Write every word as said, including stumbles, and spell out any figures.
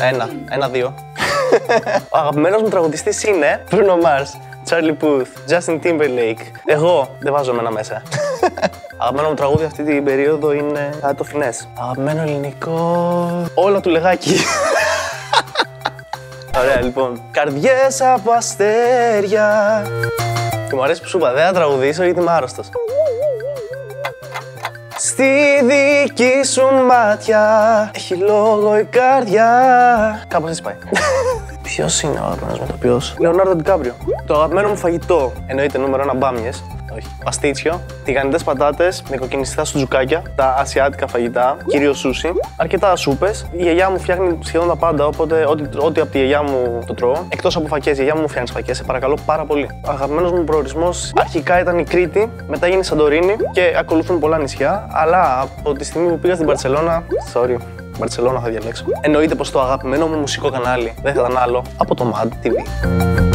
Ένα, ένα-δύο. Ο αγαπημένος μου τραγουδιστής είναι Bruno Mars, Charlie Puth, Justin Timberlake. Εγώ δεν βάζω εμένα μέσα. Αγαπημένο μου τραγούδι αυτή την περίοδο είναι το Finesse. Αγαπημένο ελληνικό. Όλα του Λεγάκη. Ωραία, λοιπόν. Καρδιές από αστέρια. Και μου αρέσει που σου είπα, δεν θα τραγουδήσω γιατί είμαι άρρωστος. Στη δική σου μάτια έχει λόγο η καρδιά. Κάπως έτσι πάει. Ποιος είναι ο αγαπημένος μου ηθοποιός? Λεωνάρντο Ντικάπριο. Το αγαπημένο μου φαγητό, εννοείται νούμερο ένα, μπάμιες. Όχι. Παστίτσιο, τηγανιτές πατάτες με κοκκινιστά σουτζουκάκια, τα ασιάτικα φαγητά, κυρίως σούσι, αρκετά σούπες. Η γιαγιά μου φτιάχνει σχεδόν τα πάντα, οπότε ό,τι, ό,τι από τη γιαγιά μου το τρώω. Εκτός από φακές, η γιαγιά μου μου φτιάχνει φακές, σε παρακαλώ πάρα πολύ. Ο αγαπημένος μου προορισμός αρχικά ήταν η Κρήτη, μετά γίνει η Σαντορίνη και ακολουθούν πολλά νησιά. Αλλά από τη στιγμή που πήγα στην Μπαρσελόνα, sorry. Μπαρσελόνα θα διαλέξω. Εννοείται πως το αγαπημένο μου μουσικό κανάλι δεν θα ήταν άλλο από το Mad τι βι.